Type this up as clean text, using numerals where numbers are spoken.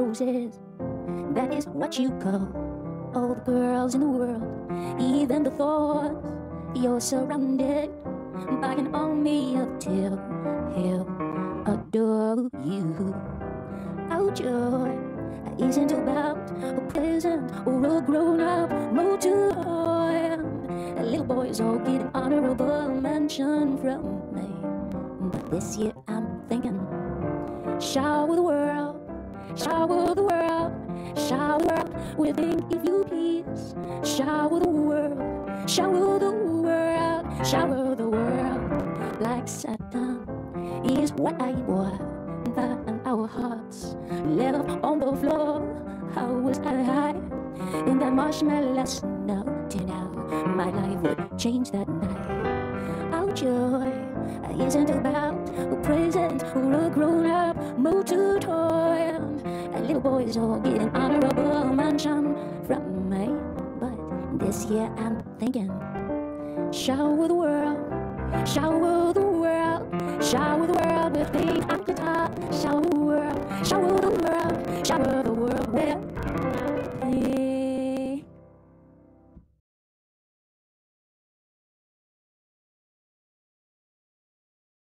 roses. That is what you call all the girls in the world. Even the thoughts you're surrounded by an army of till he'll adore you. Our joy isn't about a present or a grown-up motorhome. Little boys all get an honorable mention from me. But this year I'm thinking, shower the world, shower the world, shower the world with things, if you please. Shower the world, shower the world, shower the world like Satan is what I want. And our hearts left on the floor. How was I high in that marshmallow snow? Till now, my life would change that night. Our joy isn't about a present or a grown-up motor toy. And little boys all get an honorable mention from me. But this year I'm thinking, shower the world, shower the world, shower the world with the guitar. Shower the world, shower the world, shower the world with